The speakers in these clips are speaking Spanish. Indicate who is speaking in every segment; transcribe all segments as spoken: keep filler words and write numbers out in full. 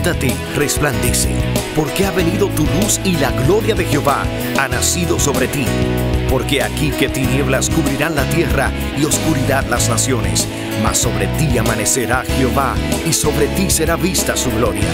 Speaker 1: Levántate, resplandece, porque ha venido tu luz y la gloria de Jehová ha nacido sobre ti. Porque aquí que tinieblas cubrirán la tierra y oscuridad las naciones, mas sobre ti amanecerá Jehová y sobre ti será vista su gloria.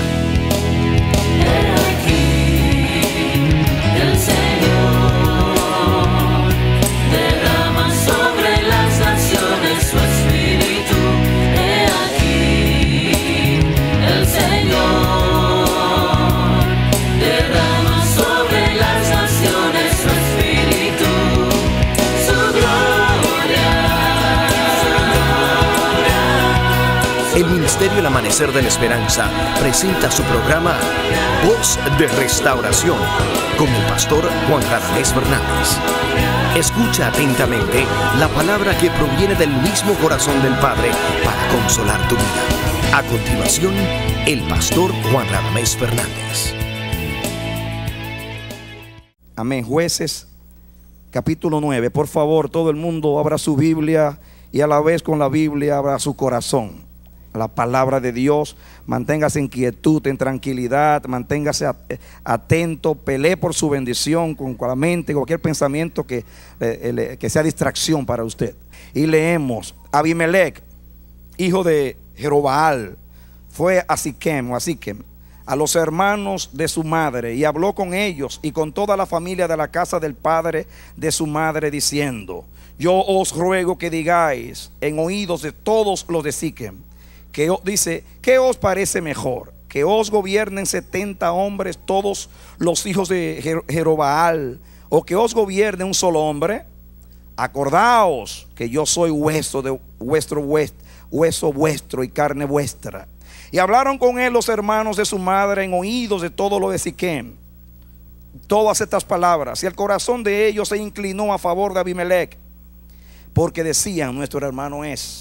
Speaker 1: El Ministerio El Amanecer de la Esperanza presenta su programa Voz de Restauración con el pastor Juan Radamés Fernández. Escucha atentamente la palabra que proviene del mismo corazón del Padre para consolar tu vida. A continuación, el pastor Juan Radamés Fernández.
Speaker 2: Amén. Jueces, capítulo nueve. Por favor, todo el mundo abra su Biblia y a la vez con la Biblia abra su corazón. La palabra de Dios, manténgase en quietud, en tranquilidad, manténgase atento, pelee por su bendición con la mente, cualquier pensamiento que, que sea distracción para usted. Y leemos: Abimelech, hijo de Jerobaal, fue a Siquem o a Siquem, a los hermanos de su madre, y habló con ellos y con toda la familia de la casa del padre de su madre, diciendo: yo os ruego que digáis en oídos de todos los de Siquem, que dice, ¿qué os parece mejor? Que os gobiernen setenta hombres, todos los hijos de Jerobaal, o que os gobierne un solo hombre. Acordaos que yo soy hueso de vuestro hueso vuestro y carne vuestra. Y hablaron con él los hermanos de su madre en oídos de todo lo de Siquem todas estas palabras, y el corazón de ellos se inclinó a favor de Abimelech, porque decían: nuestro hermano es.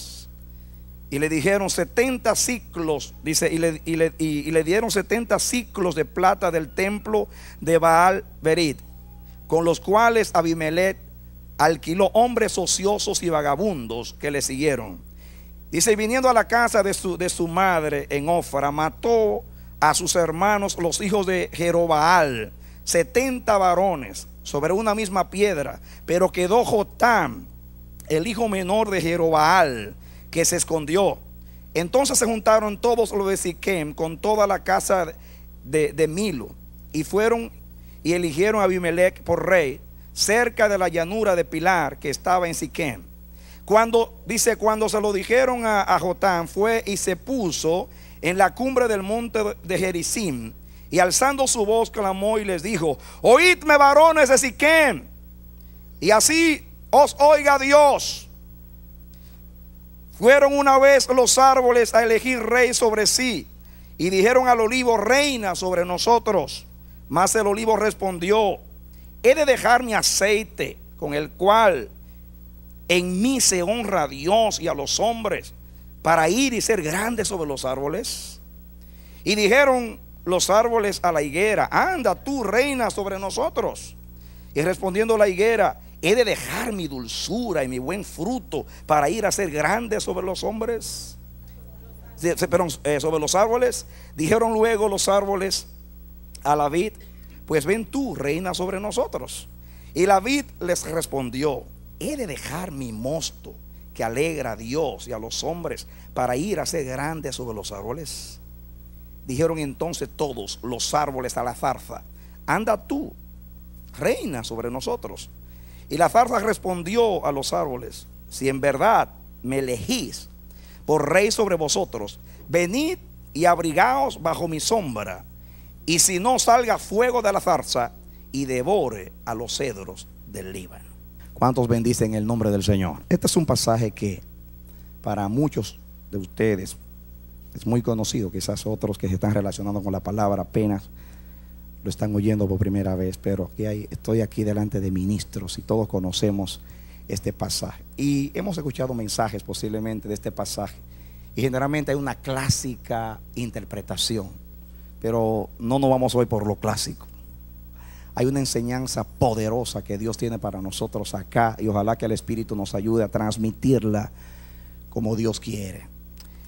Speaker 2: Y le dijeron setenta ciclos, dice, y le, y, le, y, y le dieron setenta ciclos de plata del templo de Baal Berit, con los cuales Abimelech alquiló hombres ociosos y vagabundos que le siguieron. Dice: y viniendo a la casa de su, de su madre en Ofra, mató a sus hermanos los hijos de Jerobaal, setenta varones, sobre una misma piedra. Pero quedó Jotam, el hijo menor de Jerobaal, que se escondió. Entonces se juntaron todos los de Siquem con toda la casa de, de Milo, y fueron y eligieron a Abimelech por rey cerca de la llanura de Pilar, que estaba en Siquem. Cuando, dice, cuando se lo dijeron a, a Jotam, fue y se puso en la cumbre del monte de Gerizim, y alzando su voz clamó y les dijo: oídme, varones de Siquem, y así os oiga Dios. Fueron una vez los árboles a elegir rey sobre sí, y dijeron al olivo: reina sobre nosotros. Mas el olivo respondió: he de dejar mi aceite, con el cual en mí se honra a Dios y a los hombres, para ir y ser grande sobre los árboles. Y dijeron los árboles a la higuera: anda tú, reina sobre nosotros. Y respondiendo la higuera: he de dejar mi dulzura y mi buen fruto para ir a ser grande sobre los hombres, perdón, eh, sobre los árboles. Dijeron luego los árboles a la vid: pues ven tú, reina sobre nosotros. Y la vid les respondió: he de dejar mi mosto, que alegra a Dios y a los hombres, para ir a ser grande sobre los árboles. Dijeron entonces todos los árboles a la zarza: anda tú, reina sobre nosotros. Y la zarza respondió a los árboles: si en verdad me elegís por rey sobre vosotros, venid y abrigaos bajo mi sombra, y si no, salga fuego de la zarza y devore a los cedros del Líbano. ¿Cuántos bendicen el nombre del Señor? Este es un pasaje que para muchos de ustedes es muy conocido. Quizás otros que se están relacionando con la palabra apenas lo están oyendo por primera vez, pero aquí hay, estoy aquí delante de ministros y todos conocemos este pasaje, y hemos escuchado mensajes posiblemente de este pasaje, y generalmente hay una clásica interpretación, pero no nos vamos hoy por lo clásico. Hay una enseñanza poderosa que Dios tiene para nosotros acá, y ojalá que el Espíritu nos ayude a transmitirla como Dios quiere.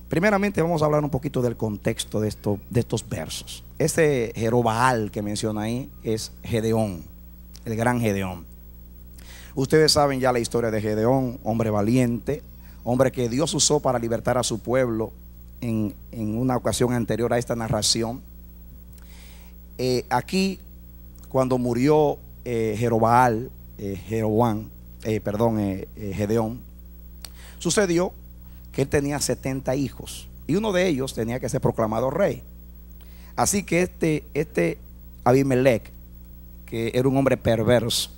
Speaker 2: Primeramente vamos a hablar un poquito del contexto de, esto, de estos versos. Ese Jerobaal que menciona ahí es Gedeón, el gran Gedeón. Ustedes saben ya la historia de Gedeón, hombre valiente, hombre que Dios usó para libertar a su pueblo en, en una ocasión anterior a esta narración. Eh, aquí, cuando murió eh, Jerobaal, eh, Jeroboam, eh, perdón, eh, eh, Gedeón, sucedió que él tenía setenta hijos y uno de ellos tenía que ser proclamado rey. Así que este, este Abimelech, que era un hombre perverso,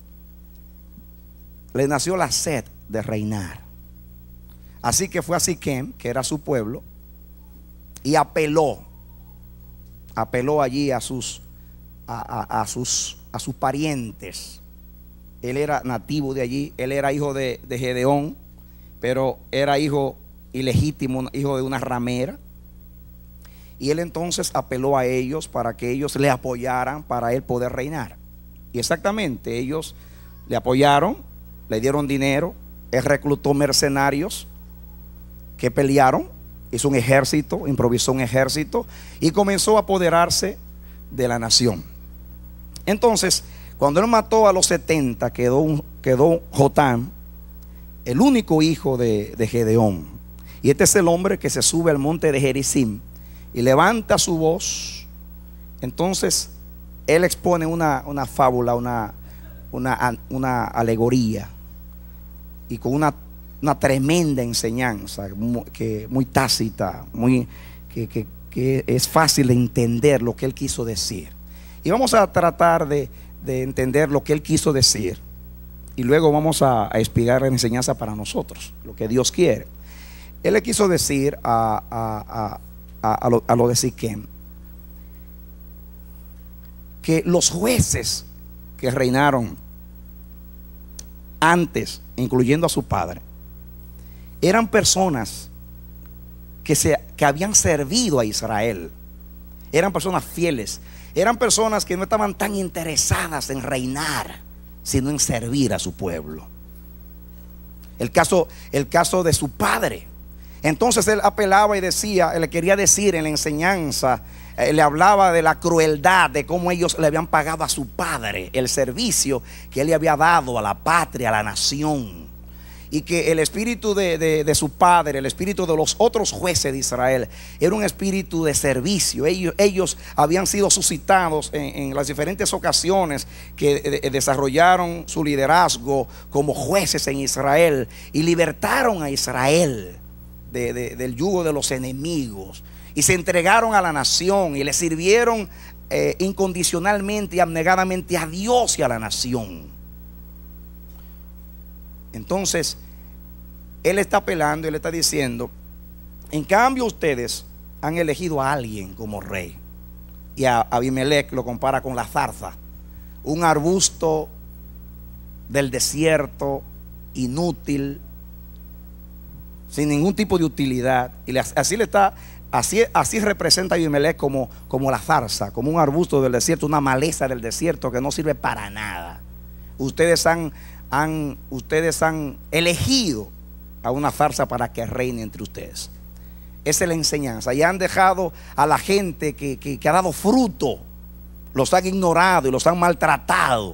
Speaker 2: le nació la sed de reinar. Así que fue a Siquem, que era su pueblo, y apeló, apeló allí a sus, a, a, a sus, a sus parientes. Él era nativo de allí, él era hijo de, de Gedeón, pero era hijo ilegítimo, hijo de una ramera. Y él entonces apeló a ellos para que ellos le apoyaran para él poder reinar. Y exactamente, ellos le apoyaron, le dieron dinero, él reclutó mercenarios que pelearon, hizo un ejército, improvisó un ejército y comenzó a apoderarse de la nación. Entonces, cuando él mató a los setenta, quedó, un, quedó Jotam, el único hijo de, de Gedeón. Y este es el hombre que se sube al monte de Gerizim y levanta su voz. Entonces él expone una, una fábula, una, una, una alegoría, y con una, una tremenda enseñanza muy, que, muy tácita, muy, que, que, que es fácil de entender lo que él quiso decir. Y vamos a tratar de, de entender lo que él quiso decir, y luego vamos a, a explicar la enseñanza para nosotros, lo que Dios quiere. Él le quiso decir a, a, a, a, a, lo, a lo de Siquem que los jueces que reinaron antes, incluyendo a su padre, eran personas que, se, que habían servido a Israel, eran personas fieles, eran personas que no estaban tan interesadas en reinar, sino en servir a su pueblo. El caso, el caso de su padre. Entonces él apelaba y decía, él le quería decir en la enseñanza, eh, le hablaba de la crueldad, de cómo ellos le habían pagado a su padre el servicio que él le había dado a la patria, a la nación. Y que el espíritu de, de, de su padre, el espíritu de los otros jueces de Israel, era un espíritu de servicio. Ellos, ellos habían sido suscitados en, en las diferentes ocasiones que de, desarrollaron su liderazgo como jueces en Israel y libertaron a Israel de, de, del yugo de los enemigos, y se entregaron a la nación y le sirvieron eh, incondicionalmente y abnegadamente a Dios y a la nación. Entonces él está apelando y le está diciendo: en cambio ustedes han elegido a alguien como rey. Y a Abimelech lo compara con la zarza, un arbusto del desierto, inútil, sin ningún tipo de utilidad. Y así le está, así, así representa a Abimelech como, como la zarza, como un arbusto del desierto, una maleza del desierto que no sirve para nada. Ustedes han Han, ustedes han elegido a una zarza para que reine entre ustedes. Esa es la enseñanza. Y han dejado a la gente que, que, que ha dado fruto, los han ignorado y los han maltratado.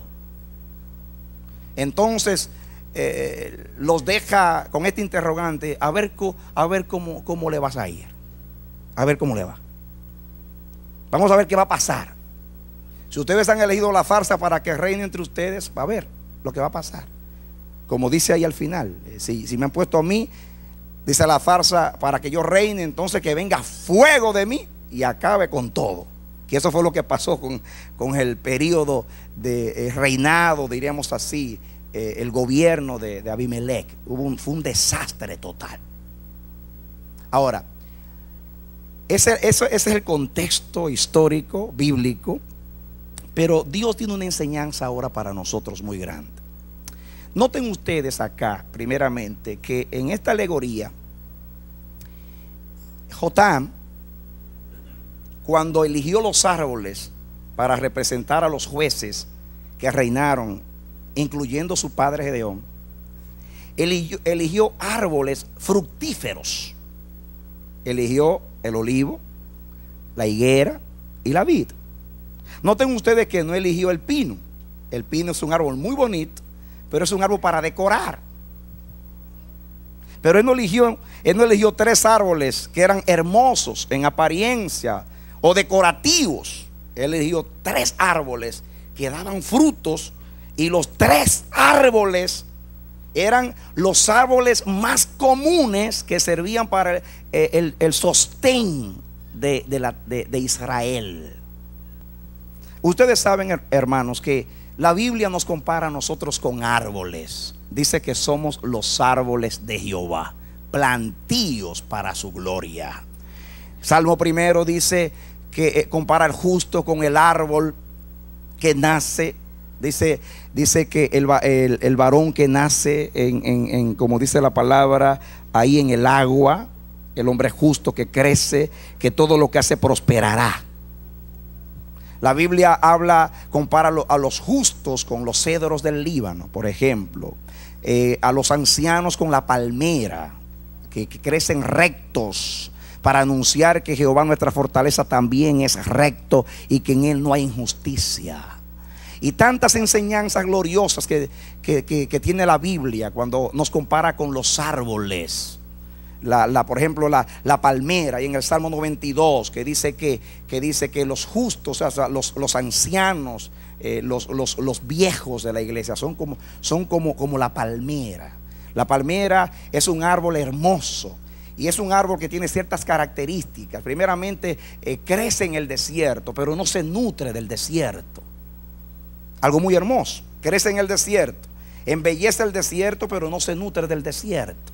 Speaker 2: Entonces eh, los deja con este interrogante: a ver, a ver cómo, cómo le vas a ir, a ver cómo le va. Vamos a ver qué va a pasar. Si ustedes han elegido la zarza para que reine entre ustedes, va a ver lo que va a pasar. Como dice ahí al final, si, si me han puesto a mí, dice la zarza, para que yo reine, entonces que venga fuego de mí y acabe con todo. Que eso fue lo que pasó con, con el periodo de eh, reinado, diríamos así, eh, el gobierno de, de Abimelech. Hubo un, fue un desastre total. Ahora, ese, ese, ese es el contexto histórico, bíblico. Pero Dios tiene una enseñanza ahora para nosotros muy grande. Noten ustedes acá, primeramente, que en esta alegoría, Jotam, cuando eligió los árboles para representar a los jueces que reinaron, incluyendo su padre Gedeón, eligió, eligió árboles fructíferos. eligió el olivo, la higuera y la vid. Noten ustedes que no eligió el pino. El pino es un árbol muy bonito, pero es un árbol para decorar. Pero él no eligió, él no eligió tres árboles que eran hermosos en apariencia o decorativos. Él eligió tres árboles que daban frutos, y los tres árboles eran los árboles más comunes que servían para el, el, el sostén de, de, la, de, de Israel. Ustedes saben, hermanos, que la Biblia nos compara a nosotros con árboles. Dice que somos los árboles de Jehová, plantíos para su gloria. Salmo primero dice que eh, compara al justo con el árbol que nace. Dice, dice que el, el, el varón que nace en, en, en, como dice la palabra, ahí en el agua, el hombre justo que crece, que todo lo que hace prosperará. La Biblia habla, compara a los justos con los cedros del Líbano, por ejemplo, eh, a los ancianos con la palmera, que, que crecen rectos, para anunciar que Jehová nuestra fortaleza también es recto y que en él no hay injusticia. Y tantas enseñanzas gloriosas que, que, que, que tiene la Biblia cuando nos compara con los árboles. La, la, por ejemplo, la, la palmera, y en el Salmo noventa y dos, que dice que, que, dice que los justos, o sea, los, los ancianos, eh, los, los, los viejos de la iglesia son, como, son como, como la palmera. La palmera es un árbol hermoso. Y es un árbol que tiene ciertas características. Primeramente, eh, crece en el desierto, pero no se nutre del desierto. Algo muy hermoso. Crece en el desierto, embellece el desierto, pero no se nutre del desierto.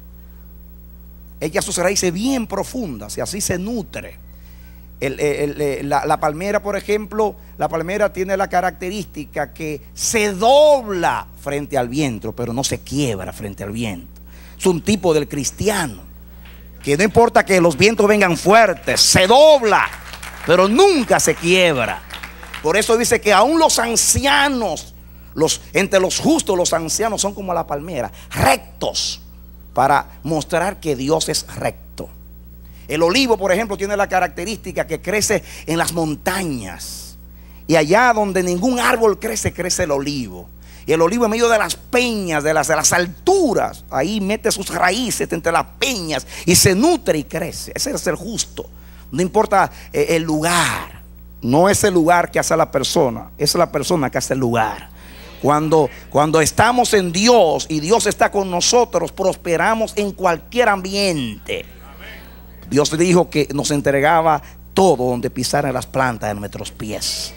Speaker 2: Echa sus raíces bien profundas y así se nutre. El, el, el, la, la palmera, por ejemplo, la palmera tiene la característica que se dobla frente al viento, pero no se quiebra frente al viento. Es un tipo del cristiano, que no importa que los vientos vengan fuertes, se dobla, pero nunca se quiebra. Por eso dice que aún los ancianos, los, entre los justos, los ancianos son como la palmera, rectos, para mostrar que Dios es recto. El olivo, por ejemplo, tiene la característica que crece en las montañas, y allá donde ningún árbol crece, crece el olivo. Y el olivo en medio de las peñas, de las, de las alturas, ahí mete sus raíces entre las peñas y se nutre y crece. Ese es el justo. No importa eh, el lugar. No es el lugar que hace la persona, es la persona que hace el lugar. Cuando, cuando estamos en Dios y Dios está con nosotros, prosperamos en cualquier ambiente. Dios dijo que nos entregaba todo donde pisaran las plantas de nuestros pies.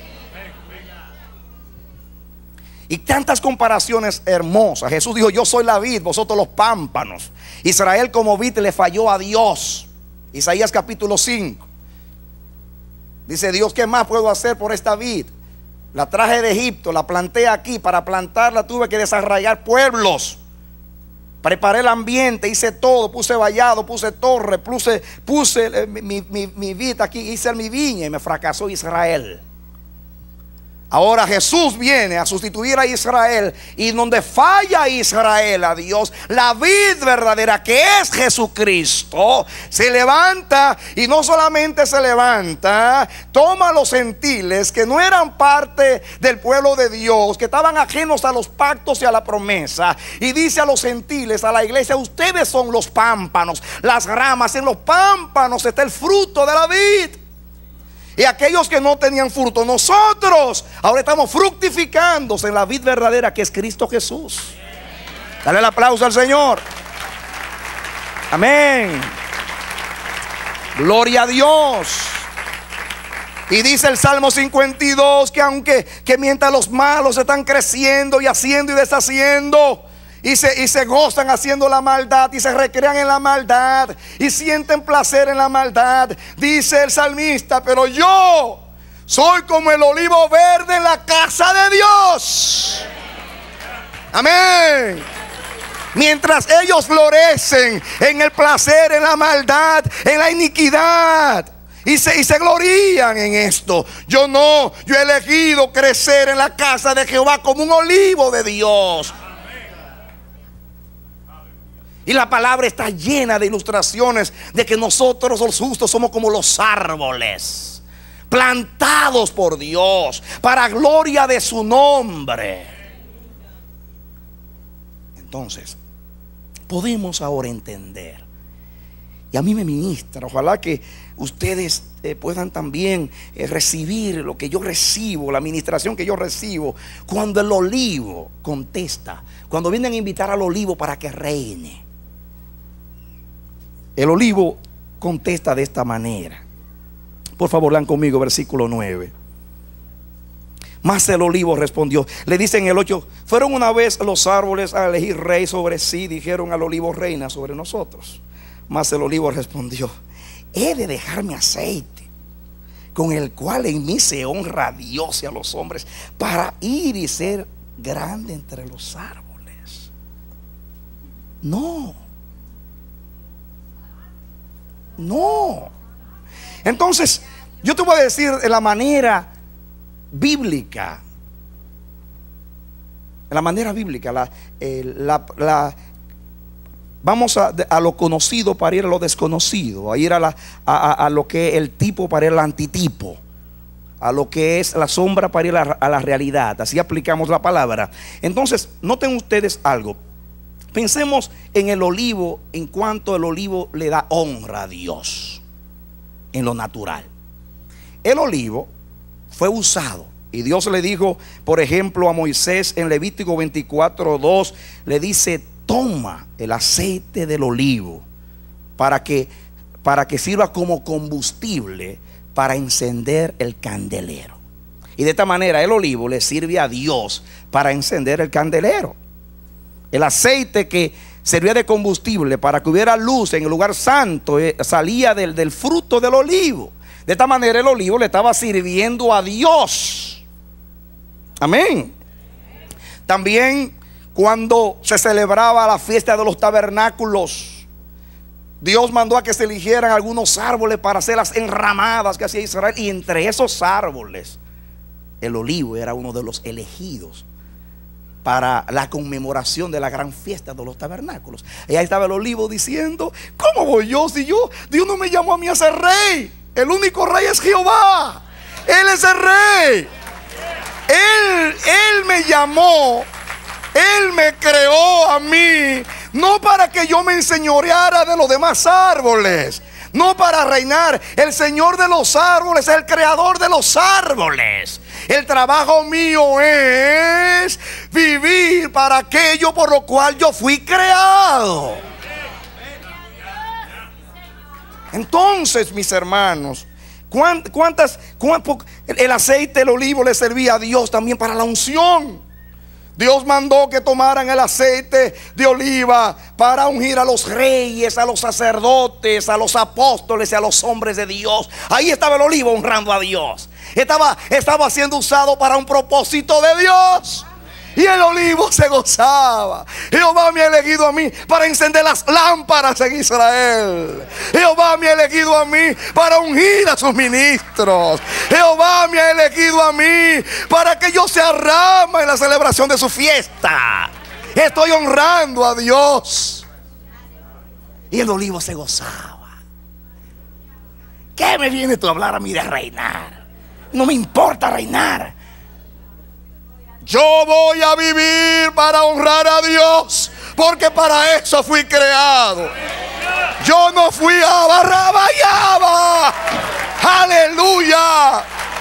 Speaker 2: Y tantas comparaciones hermosas. Jesús dijo: yo soy la vid, vosotros los pámpanos. Israel como vid le falló a Dios. Isaías capítulo cinco. Dice Dios: ¿qué más puedo hacer por esta vid? La traje de Egipto, la planté aquí. Para plantarla tuve que desarraigar pueblos. Preparé el ambiente, hice todo. Puse vallado, puse torre, puse, puse mi, mi, mi vid aquí, hice mi viña, y me fracasó Israel. Ahora Jesús viene a sustituir a Israel, y donde falla Israel a Dios, la vid verdadera, que es Jesucristo, se levanta. Y no solamente se levanta, toma a los gentiles que no eran parte del pueblo de Dios, que estaban ajenos a los pactos y a la promesa, y dice a los gentiles, a la iglesia: ustedes son los pámpanos, las ramas. En los pámpanos está el fruto de la vid. Y aquellos que no tenían fruto, nosotros ahora estamos fructificando en la vid verdadera, que es Cristo Jesús. Dale el aplauso al Señor. Amén. Gloria a Dios. Y dice el Salmo cincuenta y dos que aunque que mientras los malos están creciendo y haciendo y deshaciendo, Y se, y se gozan haciendo la maldad, y se recrean en la maldad, y sienten placer en la maldad, dice el salmista: pero yo soy como el olivo verde en la casa de Dios. Amén. Mientras ellos florecen en el placer, en la maldad, en la iniquidad, Y se, y se glorían en esto. Yo no, yo he elegido crecer en la casa de Jehová como un olivo de Dios. Y la palabra está llena de ilustraciones de que nosotros los justos somos como los árboles plantados por Dios para gloria de su nombre. Entonces, podemos ahora entender, y a mí me ministra, ojalá que ustedes eh, puedan también eh, recibir lo que yo recibo, la ministración que yo recibo, cuando el olivo contesta, cuando vienen a invitar al olivo para que reine. El olivo contesta de esta manera. Por favor, lean conmigo versículo nueve. Mas el olivo respondió. Le dice en el ocho: fueron una vez los árboles a elegir rey sobre sí, dijeron al olivo: reina sobre nosotros. Mas el olivo respondió: he de dejarme aceite, con el cual en mí se honra a Dios y a los hombres, para ir y ser grande entre los árboles. No. No. Entonces, yo te voy a decir de la manera bíblica, la manera bíblica, la, eh, la, la vamos a, a lo conocido para ir a lo desconocido, a ir a, la, a, a, a lo que es el tipo para ir al antitipo, a lo que es la sombra para ir a, a la realidad. Así aplicamos la palabra. Entonces, noten ustedes algo. Pensemos en el olivo, en cuanto el olivo le da honra a Dios en lo natural. El olivo fue usado, y Dios le dijo, por ejemplo, a Moisés en Levítico veinticuatro dos, le dice: toma el aceite del olivo para que, para que sirva como combustible para encender el candelero. Y de esta manera el olivo le sirve a Dios para encender el candelero. El aceite que servía de combustible para que hubiera luz en el lugar santo eh, salía del, del fruto del olivo. De esta manera el olivo le estaba sirviendo a Dios. Amén. También cuando se celebraba la fiesta de los tabernáculos, Dios mandó a que se eligieran algunos árboles para hacer las enramadas que hacía Israel. Y entre esos árboles, el olivo era uno de los elegidos para la conmemoración de la gran fiesta de los tabernáculos. Y ahí estaba el olivo diciendo: ¿cómo voy yo si yo, Dios no me llamó a mí a ser rey? El único rey es Jehová. Él es el rey. Él, él me llamó, Él me creó a mí, no para que yo me enseñoreara de los demás árboles, no para reinar. El Señor de los árboles es el creador de los árboles. El trabajo mío es vivir para aquello por lo cual yo fui creado. Entonces, mis hermanos, ¿cuántas, cuántas, el aceite del olivo le servía a Dios también para la unción? Dios mandó que tomaran el aceite de oliva para ungir a los reyes, a los sacerdotes, a los apóstoles y a los hombres de Dios. Ahí estaba el olivo honrando a Dios. Estaba, estaba siendo usado para un propósito de Dios. Y el olivo se gozaba. Jehová me ha elegido a mí para encender las lámparas en Israel. Jehová me ha elegido a mí para ungir a sus ministros. Jehová me ha elegido a mí para que yo sea rama en la celebración de su fiesta. Estoy honrando a Dios. Y el olivo se gozaba. ¿Qué me viene tú a hablar a mí de reinar? No me importa reinar. Yo voy a vivir para honrar a Dios, porque para eso fui creado. Yo no fui a barrabayaba. Aleluya.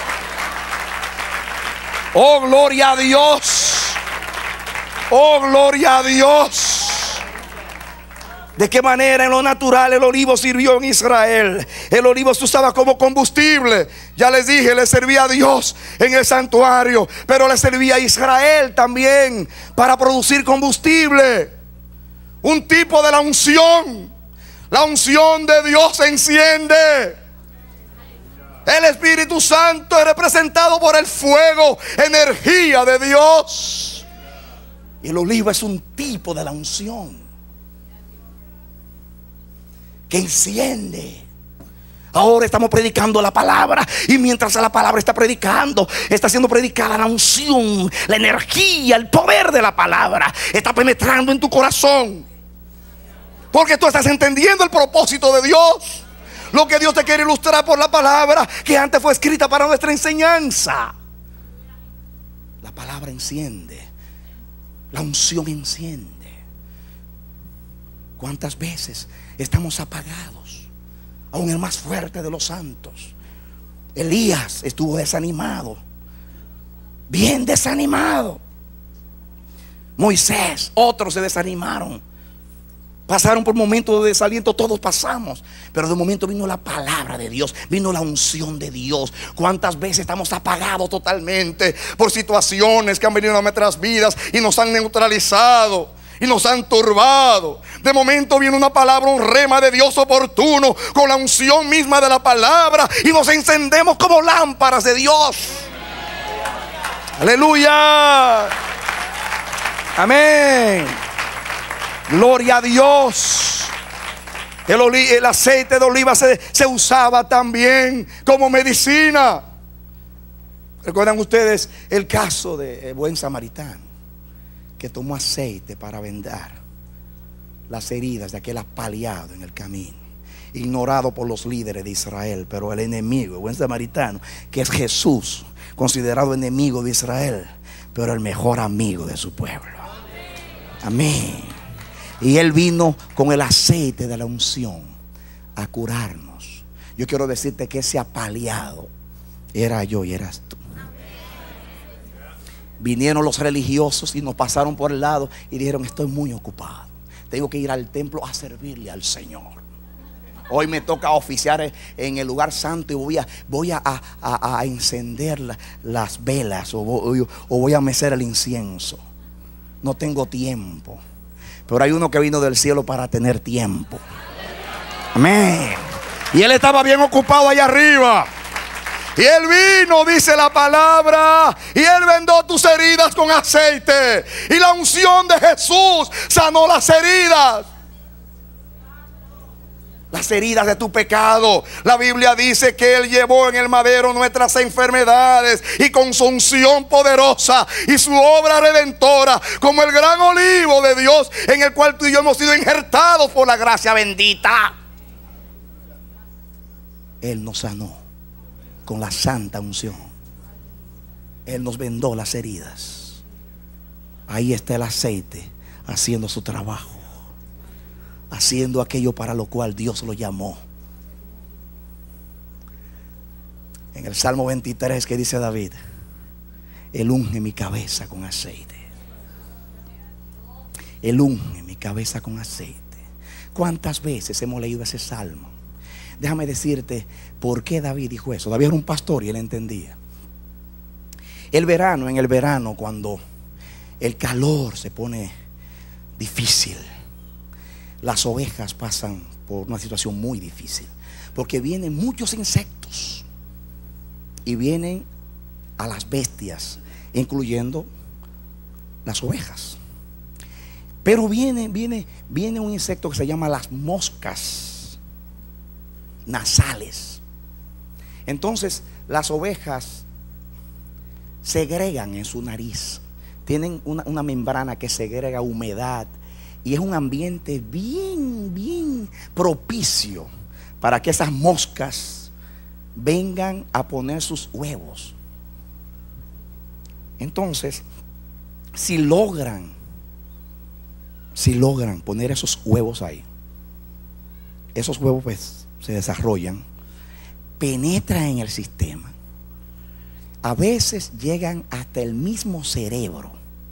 Speaker 2: Oh, gloria a Dios. Oh, gloria a Dios. ¿De qué manera en lo natural el olivo sirvió en Israel? El olivo se usaba como combustible. Ya les dije, le servía a Dios en el santuario, pero le servía a Israel también para producir combustible. Un tipo de la unción. La unción de Dios se enciende. El Espíritu Santo es representado por el fuego, energía de Dios. Y el olivo es un tipo de la unción que enciende. Ahora estamos predicando la palabra, y mientras la palabra está predicando, está siendo predicada la unción, la energía, el poder de la palabra está penetrando en tu corazón. Porque tú estás entendiendo el propósito de Dios. Lo que Dios te quiere ilustrar por la palabra que antes fue escrita para nuestra enseñanza. La palabra enciende. La unción enciende. ¿Cuántas veces estamos apagados? Aún el más fuerte de los santos, Elías, estuvo desanimado. Bien desanimado. Moisés, otros se desanimaron. Pasaron por momentos de desaliento, todos pasamos. Pero de momento vino la palabra de Dios, vino la unción de Dios. ¿Cuántas veces estamos apagados totalmente por situaciones que han venido a nuestras vidas y nos han neutralizado y nos han turbado? De momento viene una palabra, un rema de Dios oportuno, con la unción misma de la palabra, y nos encendemos como lámparas de Dios. Aleluya. Amén. Gloria a Dios. El, el aceite de oliva se, se usaba también como medicina. ¿Recuerdan ustedes el caso de el buen samaritano que tomó aceite para vendar las heridas de aquel apaleado en el camino, ignorado por los líderes de Israel? Pero el enemigo, el buen samaritano, que es Jesús, considerado enemigo de Israel, pero el mejor amigo de su pueblo. Amén. Y Él vino con el aceite de la unción a curarnos. Yo quiero decirte que ese apaleado era yo y eras tú. Vinieron los religiosos y nos pasaron por el lado y dijeron: estoy muy ocupado, tengo que ir al templo a servirle al Señor. Hoy me toca oficiar en el lugar santo y voy a, voy a, a, a encender la, las velas, o voy, o voy a mecer el incienso. No tengo tiempo. Pero hay uno que vino del cielo para tener tiempo. Amén. Y Él estaba bien ocupado allá arriba. Y Él vino, dice la palabra, y Él vendó tus heridas con aceite. Y la unción de Jesús sanó las heridas. Las heridas de tu pecado. La Biblia dice que Él llevó en el madero nuestras enfermedades, y con su unción poderosa y su obra redentora, como el gran olivo de Dios, en el cual tú y yo hemos sido injertados por la gracia bendita, Él nos sanó con la santa unción. Él nos vendó las heridas. Ahí está el aceite haciendo su trabajo, haciendo aquello para lo cual Dios lo llamó. En el Salmo veintitrés, que dice David: Él unge mi cabeza con aceite. Él unge mi cabeza con aceite. ¿Cuántas veces hemos leído ese salmo? Déjame decirte por qué David dijo eso. David era un pastor y él entendía. El verano, en el verano, cuando el calor se pone difícil, las ovejas pasan por una situación muy difícil, porque vienen muchos insectos y vienen a las bestias, incluyendo las ovejas. Pero viene, viene, viene un insecto que se llama las moscas nasales. Entonces las ovejas segregan en su nariz, tienen una, una membrana que segrega humedad. Y es un ambiente bien, bien propicio para que esas moscas vengan a poner sus huevos. Entonces, si logran, si logran poner esos huevos ahí, esos huevos pues se desarrollan, penetran en el sistema. A veces llegan hasta el mismo cerebro.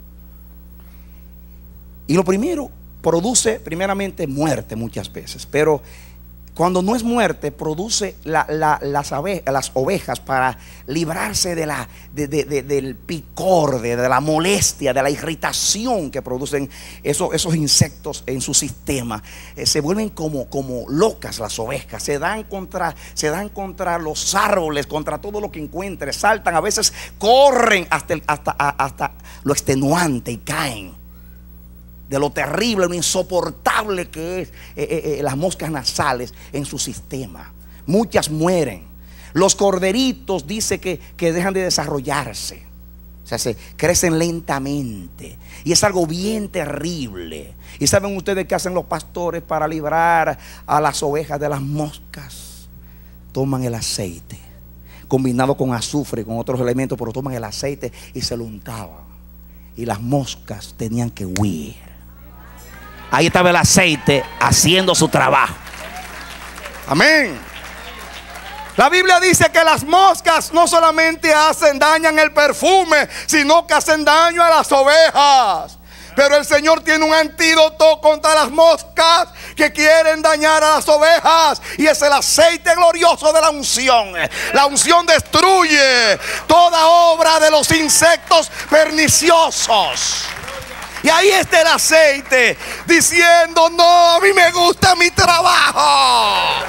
Speaker 2: Y lo primero, produce primeramente muerte muchas veces, pero cuando no es muerte, produce la, la, las, ave, las ovejas para librarse de la, de, de, de, del picor, de, de la molestia, de la irritación que producen esos, esos insectos en su sistema. Eh, se vuelven como, como locas las ovejas, se dan, contra, se dan contra los árboles, contra todo lo que encuentren, saltan, a veces corren hasta, el, hasta, hasta lo extenuante y caen. De lo terrible, lo insoportable que es eh, eh, las moscas nasales en su sistema. Muchas mueren. Los corderitos dice que, que dejan de desarrollarse. O sea, se crecen lentamente. Y es algo bien terrible. ¿Y saben ustedes qué hacen los pastores para librar a las ovejas de las moscas? Toman el aceite combinado con azufre, con otros elementos, pero toman el aceite y se lo untaban. Y las moscas tenían que huir. Ahí estaba el aceite haciendo su trabajo. Amén. La Biblia dice que las moscas no solamente hacen daño en el perfume, sino que hacen daño a las ovejas. Pero el Señor tiene un antídoto contra las moscas que quieren dañar a las ovejas, y es el aceite glorioso de la unción. La unción destruye toda obra de los insectos perniciosos. Y ahí está el aceite diciendo: no, a mí me gusta mi trabajo.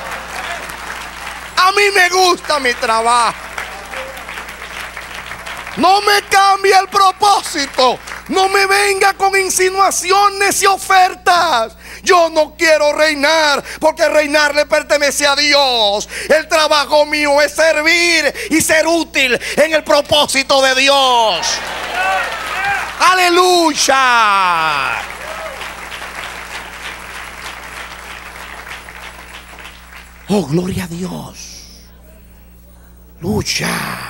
Speaker 2: A mí me gusta mi trabajo. No me cambie el propósito. No me venga con insinuaciones y ofertas. Yo no quiero reinar, porque reinar le pertenece a Dios. El trabajo mío es servir y ser útil en el propósito de Dios. Aleluya. Oh, gloria a Dios. Lucha.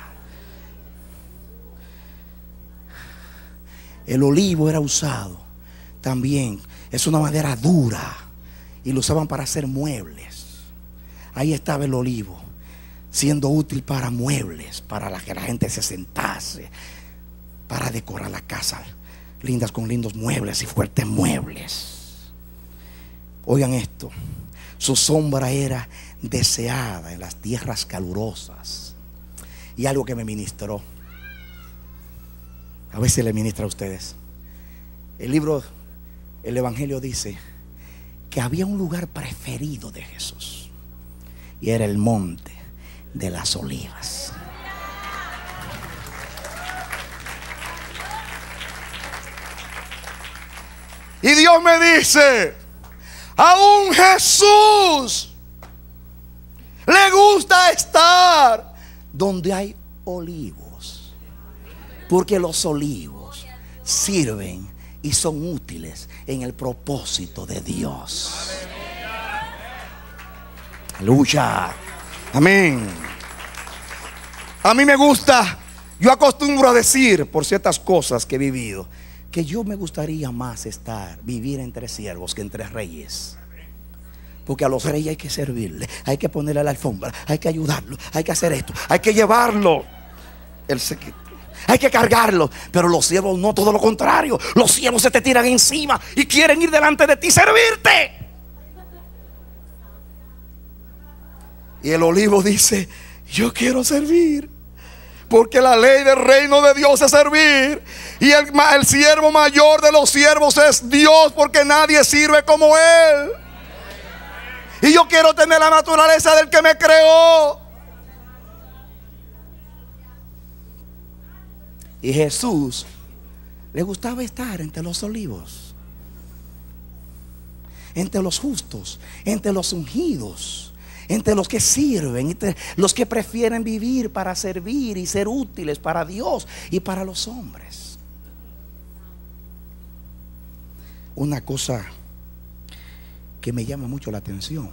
Speaker 2: El olivo era usado también. Es una madera dura y lo usaban para hacer muebles. Ahí estaba el olivo, siendo útil para muebles, para que la gente se sentase, para decorar la casa, lindas con lindos muebles y fuertes muebles. Oigan esto: su sombra era deseada en las tierras calurosas. Y algo que me ministró, a veces le ministra a ustedes. El libro, el Evangelio dice que había un lugar preferido de Jesús, y era el monte de las olivas. Y Dios me dice: aún Jesús le gusta estar donde hay olivos, porque los olivos sirven y son útiles en el propósito de Dios. Aleluya. Amén. A mí me gusta, yo acostumbro a decir por ciertas cosas que he vivido, que yo me gustaría más estar, vivir entre siervos que entre reyes. Porque a los reyes hay que servirle, hay que ponerle la alfombra, hay que ayudarlo, hay que hacer esto, hay que llevarlo, el secreto, hay que cargarlo. Pero los siervos no, todo lo contrario. Los siervos se te tiran encima y quieren ir delante de ti y servirte. Y el olivo dice: yo quiero servir, porque la ley del reino de Dios es servir. Y el, el siervo mayor de los siervos es Dios, porque nadie sirve como Él. Y yo quiero tener la naturaleza del que me creó. Y Jesús le gustaba estar entre los olivos, entre los justos, entre los ungidos, entre los que sirven, entre los que prefieren vivir para servir y ser útiles para Dios y para los hombres. Una cosa que me llama mucho la atención: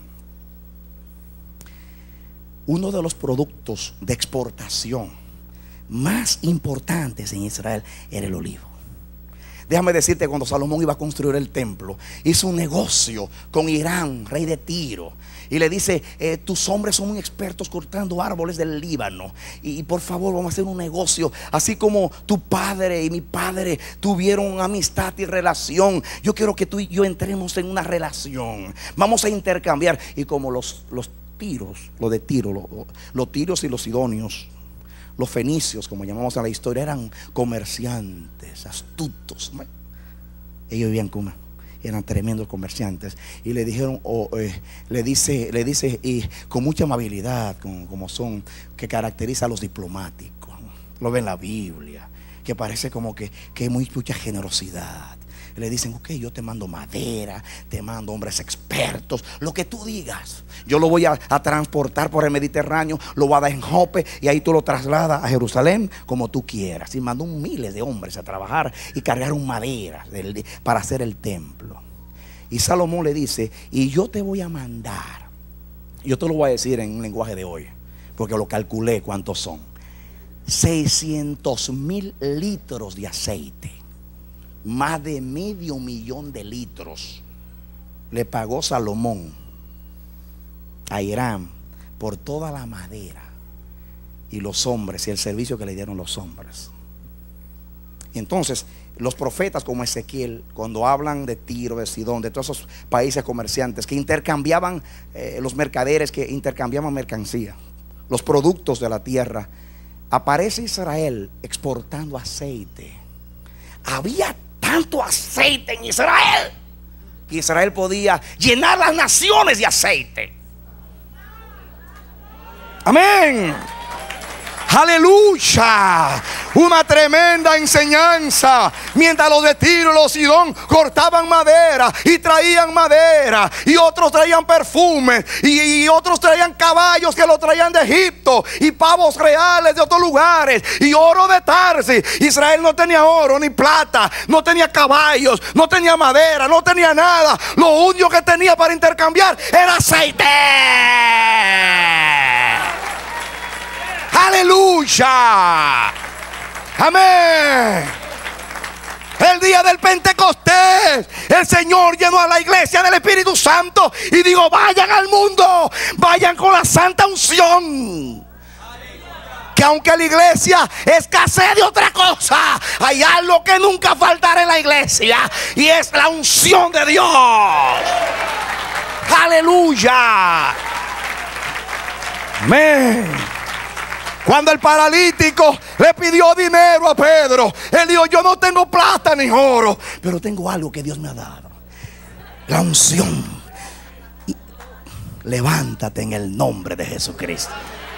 Speaker 2: uno de los productos de exportación más importantes en Israel era el olivo. Déjame decirte, cuando Salomón iba a construir el templo, hizo un negocio con Irán, rey de Tiro, y le dice: eh, tus hombres son muy expertos cortando árboles del Líbano, y, y por favor vamos a hacer un negocio, así como tu padre y mi padre tuvieron amistad y relación. Yo quiero que tú y yo entremos en una relación, vamos a intercambiar. Y como los, los tiros, lo de Tiro, lo, los tiros y los sidonios, los fenicios, como llamamos a la historia, eran comerciantes astutos. Ellos vivían como, eran tremendos comerciantes. Y le dijeron, oh, eh, le dice, le dice y con mucha amabilidad, como, como son, que caracteriza a los diplomáticos. Lo ve en la Biblia, que parece como que, que hay muy, mucha generosidad. Y le dicen: ok, yo te mando madera, te mando hombres expertos, lo que tú digas. Yo lo voy a, a transportar por el Mediterráneo, lo voy a dar en Jope y ahí tú lo trasladas a Jerusalén como tú quieras. Y mandó miles de hombres a trabajar y cargaron madera del, para hacer el templo. Y Salomón le dice: y yo te voy a mandar, yo te lo voy a decir en un lenguaje de hoy, porque lo calculé cuántos son: seiscientos mil litros de aceite. Más de medio millón de litros le pagó Salomón a Hiram por toda la madera y los hombres y el servicio que le dieron los hombres. Y entonces los profetas como Ezequiel, cuando hablan de Tiro, de Sidón, de todos esos países comerciantes que intercambiaban, eh, los mercaderes que intercambiaban mercancía, los productos de la tierra, aparece Israel exportando aceite. Había tanto aceite en Israel que Israel podía llenar las naciones de aceite. Amén. Aleluya. Una tremenda enseñanza. Mientras los de Tiro y los Sidón cortaban madera y traían madera, y otros traían perfumes, y, y otros traían caballos que lo traían de Egipto, y pavos reales de otros lugares, y oro de Tarsis. Israel no tenía oro ni plata, no tenía caballos, no tenía madera, no tenía nada. Lo único que tenía para intercambiar era aceite. Aleluya. Amén. El día del Pentecostés, el Señor llenó a la iglesia del Espíritu Santo y dijo: vayan al mundo, vayan con la santa unción. Que aunque la iglesia escasee de otra cosa, hay algo que nunca faltará en la iglesia, y es la unción de Dios. Aleluya. Amén. Cuando el paralítico le pidió dinero a Pedro, él dijo: yo no tengo plata ni oro, pero tengo algo que Dios me ha dado: la unción. Y levántate en el nombre de Jesucristo.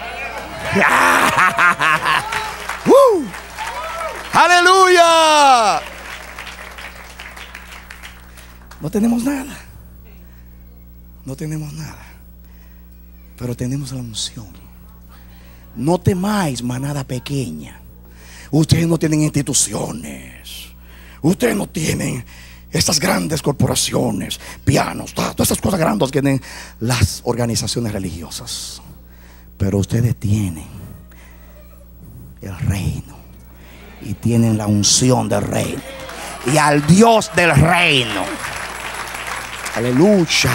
Speaker 2: uh, ¡Aleluya! No tenemos nada, no tenemos nada, pero tenemos la unción. No temáis, manada pequeña. Ustedes no tienen instituciones, ustedes no tienen estas grandes corporaciones, pianos, todas estas cosas grandes que tienen las organizaciones religiosas, pero ustedes tienen el reino y tienen la unción del reino y al Dios del reino. Aleluya.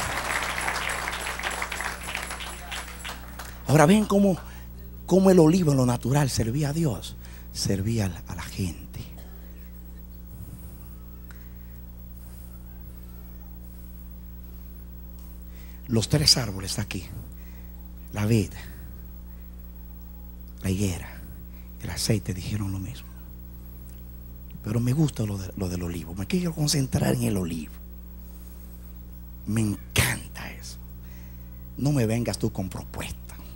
Speaker 2: Ahora ven cómo Como el olivo en lo natural servía a Dios, servía a la gente. Los tres árboles aquí, la vid, la higuera, el aceite, dijeron lo mismo. Pero me gusta lo, de, lo del olivo. Me quiero concentrar en el olivo. Me encanta eso. No me vengas tú con propuestas.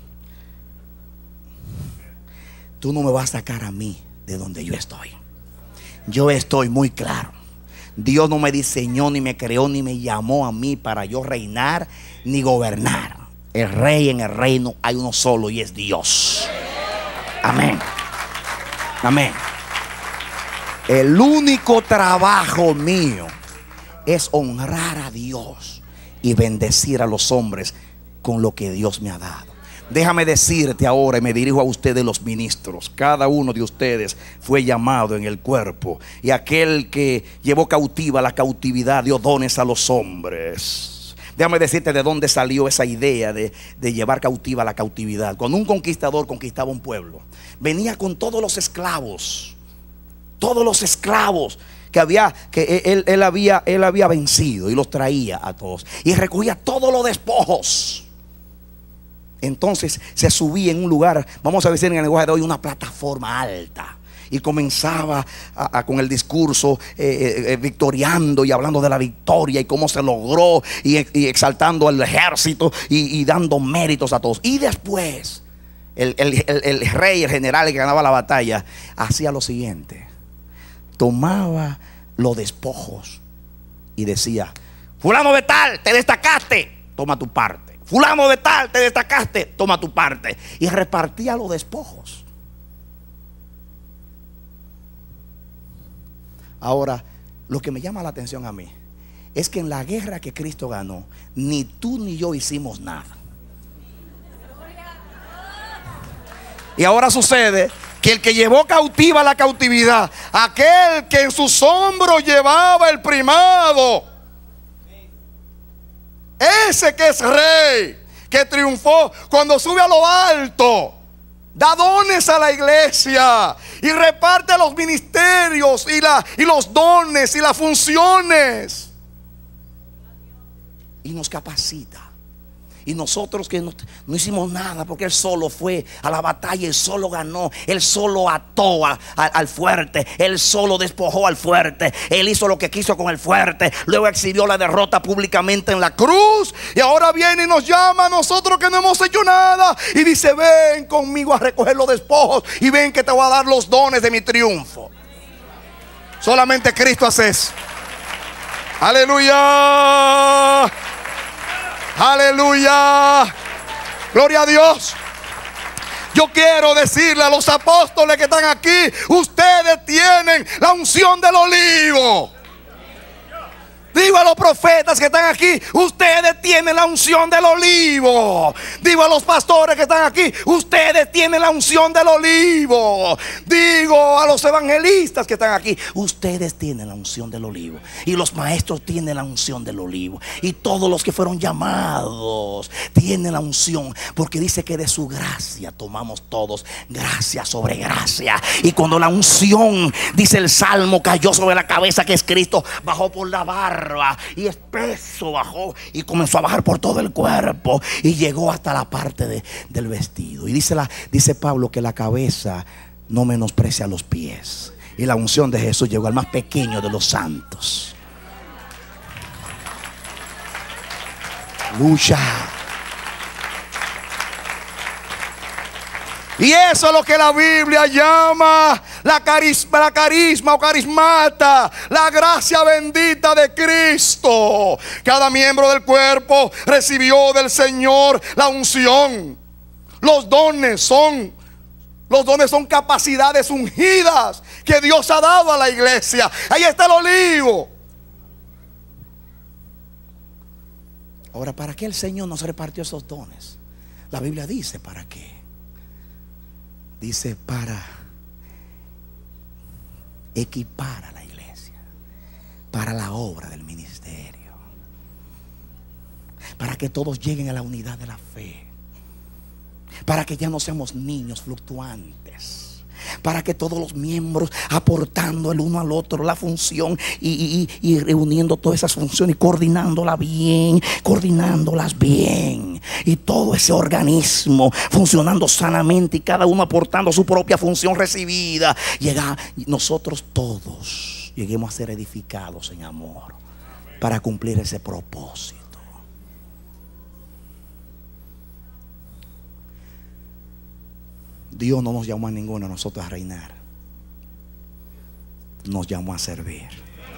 Speaker 2: Tú no me vas a sacar a mí de donde yo estoy. Yo estoy muy claro. Dios no me diseñó, ni me creó, ni me llamó a mí para yo reinar ni gobernar. El rey en el reino hay uno solo, y es Dios. Amén. Amén. El único trabajo mío es honrar a Dios y bendecir a los hombres con lo que Dios me ha dado. Déjame decirte ahora, y me dirijo a ustedes los ministros: cada uno de ustedes fue llamado en el cuerpo, y aquel que llevó cautiva la cautividad dio dones a los hombres. Déjame decirte de dónde salió esa idea de, de llevar cautiva la cautividad. Cuando un conquistador conquistaba un pueblo, venía con todos los esclavos, todos los esclavos que había, que él, él, había, él había vencido, y los traía a todos, y recogía todos los despojos. Entonces se subía en un lugar, vamos a decir en el lenguaje de hoy, una plataforma alta, y comenzaba a, a, con el discurso eh, eh, victoriando y hablando de la victoria y cómo se logró, y, y exaltando al ejército y, y dando méritos a todos. Y después el, el, el, el rey, el general que ganaba la batalla, hacía lo siguiente: tomaba los despojos y decía: fulano de tal, te destacaste, toma tu parte. Fulano de tal, te destacaste, toma tu parte. Y repartía los despojos. Ahora, lo que me llama la atención a mí es que en la guerra que Cristo ganó, ni tú ni yo hicimos nada. Y ahora sucede que el que llevó cautiva la cautividad, aquel que en sus hombros llevaba el primado, ese que es rey, que triunfó, cuando sube a lo alto, da dones a la iglesia y reparte los ministerios y, la, y los dones y las funciones, y nos capacita. Y nosotros que no, no hicimos nada, porque Él solo fue a la batalla, Él solo ganó, Él solo ató a, a, al fuerte, Él solo despojó al fuerte, Él hizo lo que quiso con el fuerte, luego exhibió la derrota públicamente en la cruz. Y ahora viene y nos llama a nosotros que no hemos hecho nada y dice: ven conmigo a recoger los despojos y ven que te voy a dar los dones de mi triunfo. Solamente Cristo hace eso. Aleluya. Aleluya, gloria a Dios. Yo quiero decirle a los apóstoles que están aquí: ustedes tienen la unción del olivo. Digo a los profetas que están aquí: ustedes tienen la unción del olivo. Digo a los pastores que están aquí: ustedes tienen la unción del olivo. Digo a los evangelistas que están aquí: ustedes tienen la unción del olivo. Y los maestros tienen la unción del olivo. Y todos los que fueron llamados tienen la unción, porque dice que de su gracia tomamos todos gracia sobre gracia. Y cuando la unción, dice el Salmo, cayó sobre la cabeza, que es Cristo, bajó por la barba y espeso bajó y comenzó a bajar por todo el cuerpo y llegó hasta la parte de, del vestido. Y dice, la, dice Pablo que la cabeza no menosprecia a los pies. Y la unción de Jesús llegó al más pequeño de los santos. Lucha. Y eso es lo que la Biblia llama la carisma, la carisma o carismata, la gracia bendita de Cristo. Cada miembro del cuerpo recibió del Señor la unción. Los dones son, los dones son capacidades ungidas que Dios ha dado a la iglesia. Ahí está el olivo. Ahora, ¿para qué el Señor nos repartió esos dones? La Biblia dice para qué. Dice: para equipar a la iglesia para la obra del ministerio, para que todos lleguen a la unidad de la fe, para que ya no seamos niños fluctuantes, para que todos los miembros aportando el uno al otro la función y, y, y reuniendo todas esas funciones y coordinándolas bien, coordinándolas bien, y todo ese organismo funcionando sanamente y cada uno aportando su propia función recibida, llega, nosotros todos lleguemos a ser edificados en amor para cumplir ese propósito. Dios no nos llamó a ninguno de nosotros a reinar, nos llamó a servir.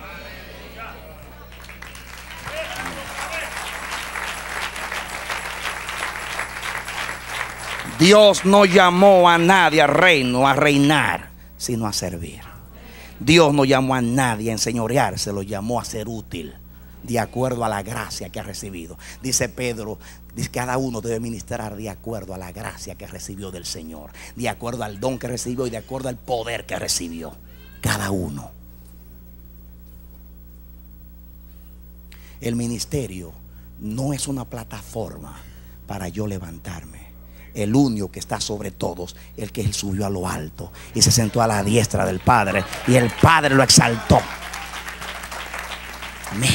Speaker 2: Dios no llamó a nadie al reino a reinar, sino a servir. Dios no llamó a nadie a enseñorearse, lo llamó a ser útil de acuerdo a la gracia que ha recibido. Dice Pedro, dice, cada uno debe ministrar de acuerdo a la gracia que recibió del Señor, de acuerdo al don que recibió y de acuerdo al poder que recibió. Cada uno. El ministerio no es una plataforma para yo levantarme. El único que está sobre todos, el que él subió a lo alto y se sentó a la diestra del Padre, y el Padre lo exaltó. Amén.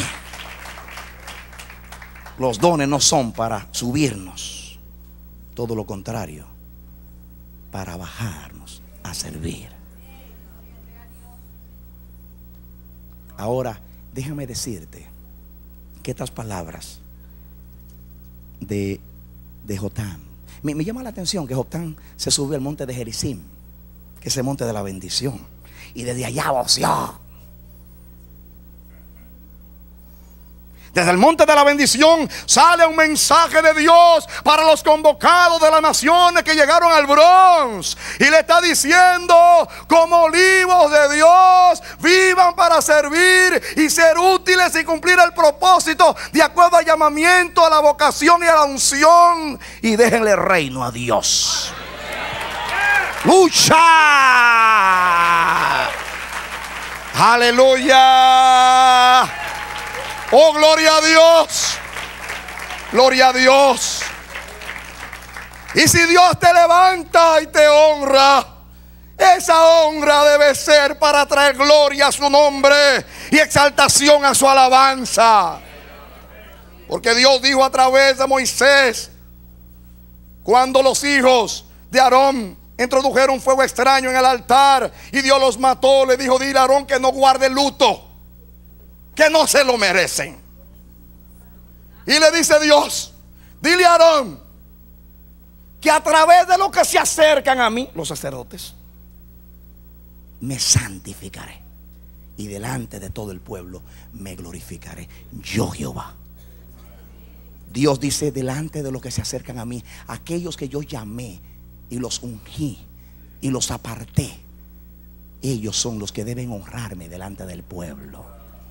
Speaker 2: Los dones no son para subirnos, todo lo contrario, para bajarnos a servir. Ahora, déjame decirte que estas palabras de, de Jotam, me, me llama la atención que Jotam se subió al monte de Gerizim, que es el monte de la bendición, y desde allá voció. Desde el monte de la bendición sale un mensaje de Dios para los convocados de las naciones que llegaron al Bronx. Y le está diciendo: como olivos de Dios, vivan para servir y ser útiles y cumplir el propósito de acuerdo al llamamiento, a la vocación y a la unción. Y déjenle reino a Dios. Lucha. Aleluya. Oh, gloria a Dios. Gloria a Dios. Y si Dios te levanta y te honra, esa honra debe ser para traer gloria a su nombre y exaltación a su alabanza. Porque Dios dijo a través de Moisés, cuando los hijos de Aarón introdujeron fuego extraño en el altar y Dios los mató, le dijo: dile a Aarón que no guarde luto, que no se lo merecen. Y le dice Dios: dile a Aarón que a través de los que se acercan a mí, los sacerdotes, me santificaré, y delante de todo el pueblo me glorificaré, yo Jehová. Dios dice: delante de los que se acercan a mí, aquellos que yo llamé y los ungí y los aparté, ellos son los que deben honrarme delante del pueblo.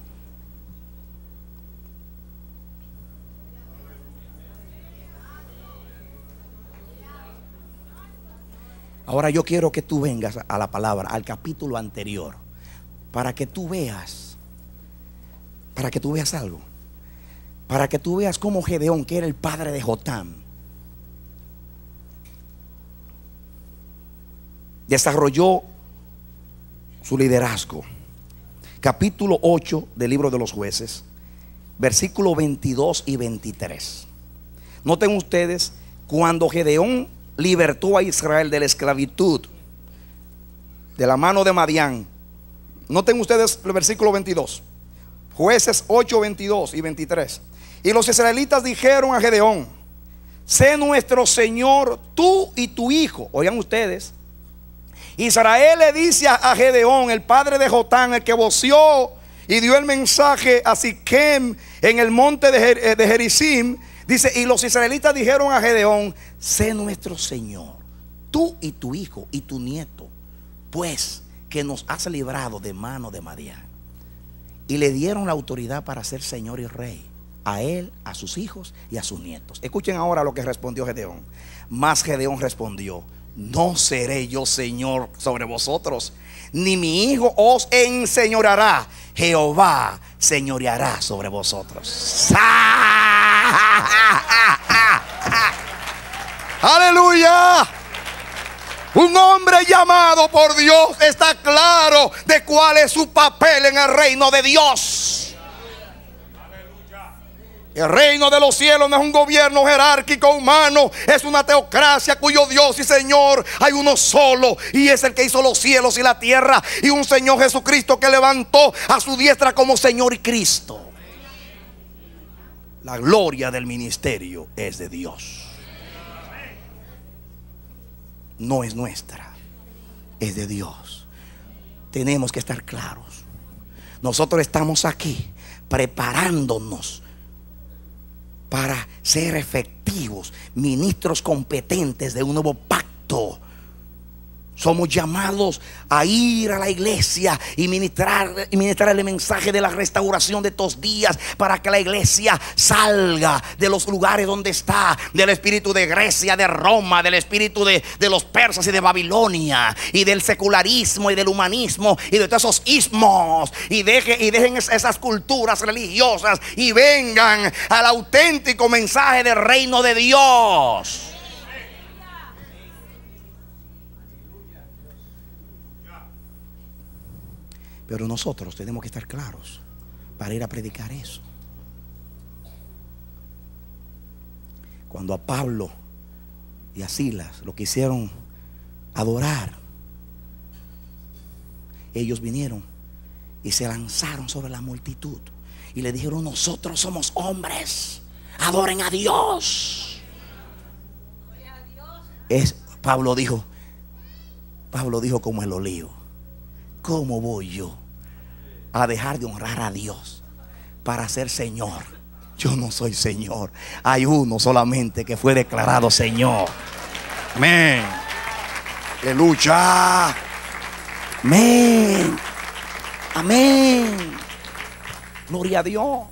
Speaker 2: Ahora yo quiero que tú vengas a la palabra, al capítulo anterior, para que tú veas, para que tú veas algo, para que tú veas cómo Gedeón, que era el padre de Jotam, desarrolló su liderazgo. Capítulo ocho del libro de los Jueces, versículos veintidós y veintitrés. Noten ustedes, cuando Gedeón libertó a Israel de la esclavitud, de la mano de Madián. Noten ustedes el versículo veintidós. Jueces ocho, veintidós y veintitrés. Y los israelitas dijeron a Gedeón: sé nuestro Señor tú y tu hijo. Oigan ustedes, Israel le dice a Gedeón, el padre de Jotán, el que voció y dio el mensaje a Siquem en el monte de, Jer de Gerizim. Dice: y los israelitas dijeron a Gedeón: sé nuestro Señor, tú y tu hijo y tu nieto, pues que nos has librado de mano de Madián. Y le dieron la autoridad para ser señor y rey, a él, a sus hijos y a sus nietos. Escuchen ahora lo que respondió Gedeón. Mas Gedeón respondió: no seré yo señor sobre vosotros, ni mi hijo os enseñoreará. Jehová señoreará sobre vosotros. Aleluya. Un hombre llamado por Dios está claro de cuál es su papel en el reino de Dios. El reino de los cielos no es un gobierno jerárquico humano, es una teocracia cuyo Dios y Señor hay uno solo, y es el que hizo los cielos y la tierra, y un Señor Jesucristo que levantó a su diestra como Señor y Cristo. La gloria del ministerio es de Dios, no es nuestra, es de Dios. Tenemos que estar claros. Nosotros estamos aquí preparándonos para ser efectivos, ministros competentes de un nuevo pacto. Somos llamados a ir a la iglesia y ministrar, y ministrar el mensaje de la restauración de estos días, para que la iglesia salga de los lugares donde está, del espíritu de Grecia, de Roma, del espíritu de, de los persas y de Babilonia, y del secularismo y del humanismo y de todos esos ismos, y, deje, y dejen esas culturas religiosas y vengan al auténtico mensaje del reino de Dios. Pero nosotros tenemos que estar claros para ir a predicar eso. Cuando a Pablo y a Silas lo quisieron adorar, ellos vinieron y se lanzaron sobre la multitud y le dijeron: nosotros somos hombres, adoren a Dios. Es, Pablo dijo, Pablo dijo como el olivo: ¿cómo voy yo a dejar de honrar a Dios para ser Señor yo no soy Señor. Hay uno solamente que fue declarado Señor. Amén. Aleluya. Amén. Amén. Gloria a Dios.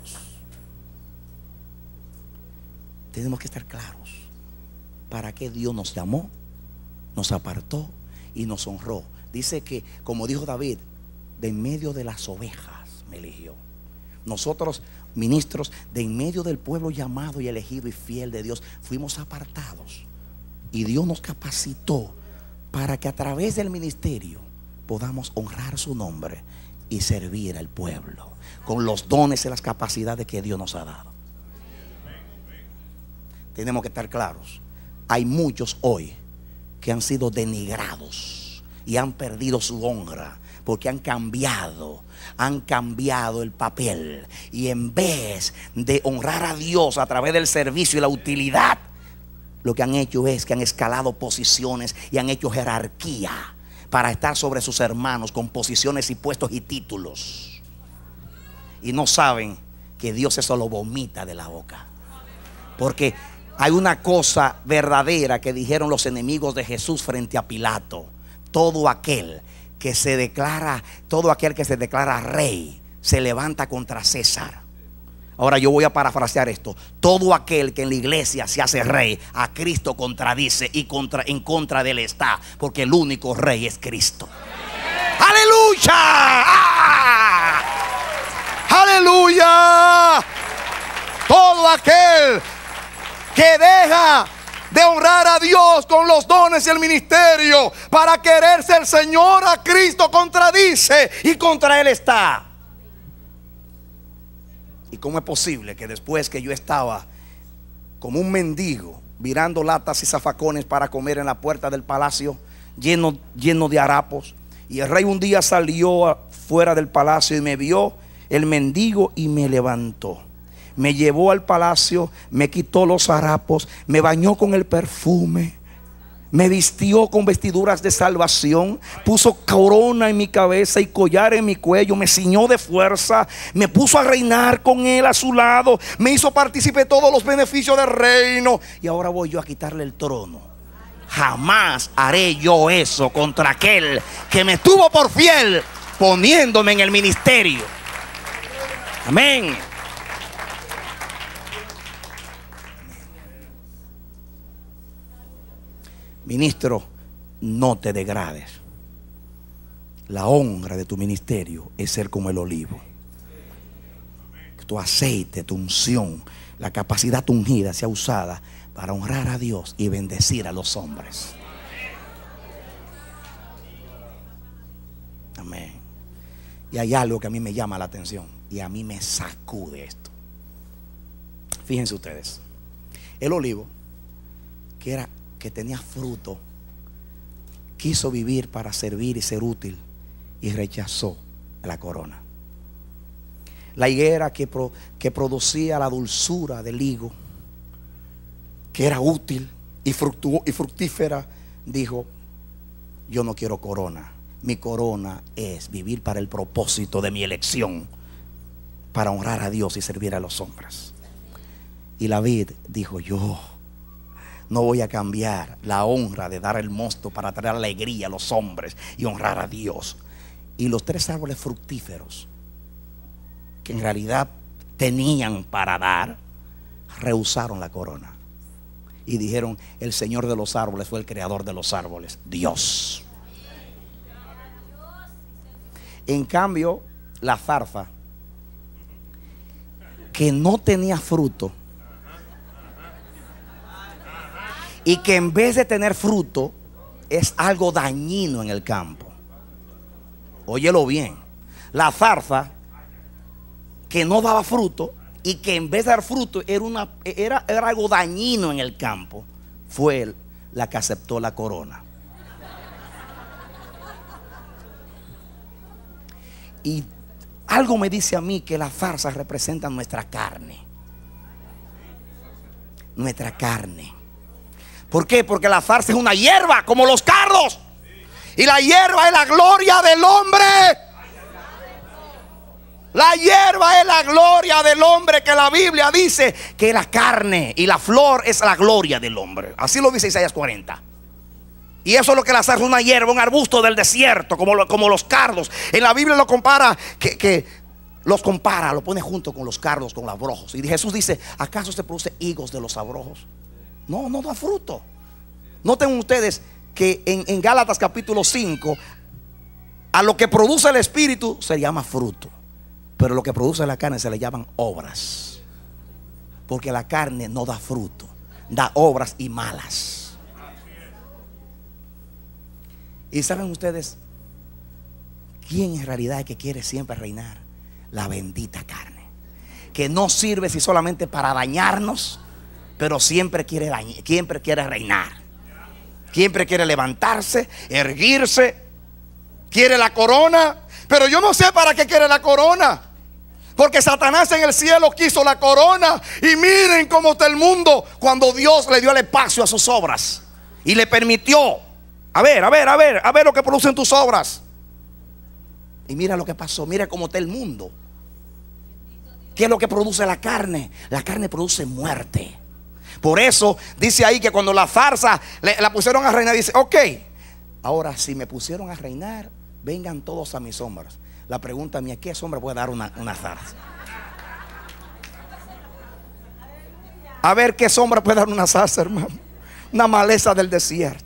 Speaker 2: Tenemos que estar claros para qué Dios nos llamó, nos apartó y nos honró. Dice que, como dijo David, de en medio de las ovejas me eligió. Nosotros, ministros, de en medio del pueblo llamado y elegido y fiel de Dios, fuimos apartados. Y Dios nos capacitó para que a través del ministerio podamos honrar su nombre y servir al pueblo con los dones y las capacidades que Dios nos ha dado. Tenemos que estar claros. Hay muchos hoy que han sido denigrados y han perdido su honra porque han cambiado, han cambiado el papel, y en vez de honrar a Dios a través del servicio y la utilidad, lo que han hecho es que han escalado posiciones y han hecho jerarquía para estar sobre sus hermanos con posiciones y puestos y títulos, y no saben que Dios eso lo vomita de la boca. Porque hay una cosa verdadera que dijeron los enemigos de Jesús frente a Pilato: todo aquel que se declara, todo aquel que se declara rey se levanta contra César. Ahora yo voy a parafrasear esto: todo aquel que en la iglesia se hace rey, a Cristo contradice y contra, en contra de él está, porque el único rey es Cristo. ¡Aleluya! ¡Ah! ¡Aleluya! Todo aquel que deja de honrar a Dios con los dones y el ministerio para querer ser Señor, a Cristo contradice y contra él está. ¿Y cómo es posible que después que yo estaba como un mendigo virando latas y zafacones para comer en la puerta del palacio, lleno, lleno de harapos, y el rey un día salió fuera del palacio y me vio el mendigo y me levantó, me llevó al palacio, me quitó los harapos, me bañó con el perfume, me vistió con vestiduras de salvación, puso corona en mi cabeza y collar en mi cuello, me ciñó de fuerza, me puso a reinar con él a su lado, me hizo partícipe de todos los beneficios del reino, y ahora voy yo a quitarle el trono. Jamás haré yo eso contra aquel que me tuvo por fiel poniéndome en el ministerio. Amén. Ministro, no te degrades. La honra de tu ministerio es ser como el olivo. Que tu aceite, tu unción, la capacidad ungida sea usada para honrar a Dios y bendecir a los hombres. Amén. Y hay algo que a mí me llama la atención y a mí me sacude esto. Fíjense ustedes, el olivo, que era que tenía fruto, quiso vivir para servir y ser útil y rechazó la corona. La higuera que, pro, que producía la dulzura del higo, que era útil y, fructu, y fructífera, dijo: yo no quiero corona, mi corona es vivir para el propósito de mi elección, para honrar a Dios y servir a los hombres. Y la vid dijo: yo no voy a cambiar la honra de dar el mosto para traer alegría a los hombres y honrar a Dios. Y los tres árboles fructíferos, que en realidad tenían para dar, rehusaron la corona y dijeron: el Señor de los árboles fue el creador de los árboles, Dios. En cambio, la zarza, que no tenía fruto y que en vez de tener fruto es algo dañino en el campo. Óyelo bien, la zarza que no daba fruto y que en vez de dar fruto era, una, era, era algo dañino en el campo, fue la que aceptó la corona. Y algo me dice a mí que las zarzas representan nuestra carne. Nuestra carne. ¿Por qué? Porque la zarza es una hierba como los cardos. Y la hierba es la gloria del hombre. La hierba es la gloria del hombre, que la Biblia dice que la carne y la flor es la gloria del hombre. Así lo dice Isaías cuarenta. Y eso es lo que la zarza, una hierba, un arbusto del desierto, como, lo, como los cardos. En la Biblia lo compara, que, que los compara, lo pone junto con los cardos, con los abrojos. Y Jesús dice, ¿acaso se produce higos de los abrojos? No, no da fruto. Noten ustedes que en, en Gálatas capítulo cinco, a lo que produce el espíritu se llama fruto, pero lo que produce la carne se le llaman obras. Porque la carne no da fruto, da obras y malas. Y saben ustedes quién en realidad es que quiere siempre reinar. La bendita carne, que no sirve si solamente para dañarnos, pero siempre quiere dañar, siempre quiere reinar, siempre quiere levantarse, erguirse, quiere la corona. Pero yo no sé para qué quiere la corona, porque Satanás en el cielo quiso la corona. Y miren cómo está el mundo cuando Dios le dio el espacio a sus obras y le permitió. A ver, a ver, a ver, a ver lo que producen tus obras. Y mira lo que pasó, mira cómo está el mundo. ¿Qué es lo que produce la carne? La carne produce muerte. Por eso dice ahí que cuando la zarza le, la pusieron a reinar, dice, ok, ahora si me pusieron a reinar, vengan todos a mis sombras. La pregunta mía, ¿qué sombra puede dar una, una zarza? A ver qué sombra puede dar una zarza, hermano. Una maleza del desierto.